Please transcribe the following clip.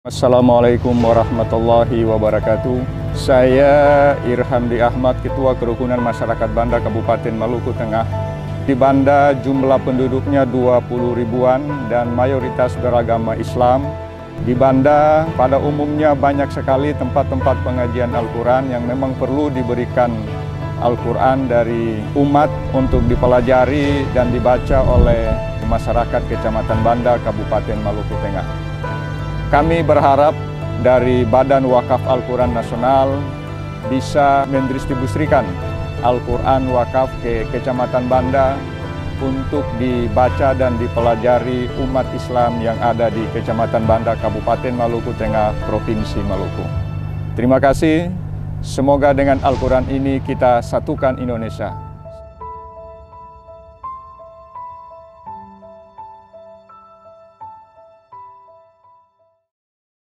Assalamualaikum warahmatullahi wabarakatuh. Saya Irhamdi Ahmad, Ketua Kerukunan Masyarakat Banda Kabupaten Maluku Tengah. Di Banda jumlah penduduknya 20 ribuan dan mayoritas beragama Islam. Di Banda pada umumnya banyak sekali tempat-tempat pengajian Al-Quran yang memang perlu diberikan Al-Quran dari umat untuk dipelajari dan dibaca oleh masyarakat Kecamatan Banda, Kabupaten Maluku Tengah. Kami berharap dari Badan Wakaf Al-Quran Nasional bisa mendistribusikan Al-Quran Wakaf ke Kecamatan Banda untuk dibaca dan dipelajari umat Islam yang ada di Kecamatan Banda, Kabupaten Maluku Tengah, Provinsi Maluku. Terima kasih. Semoga dengan Al-Quran ini kita satukan Indonesia.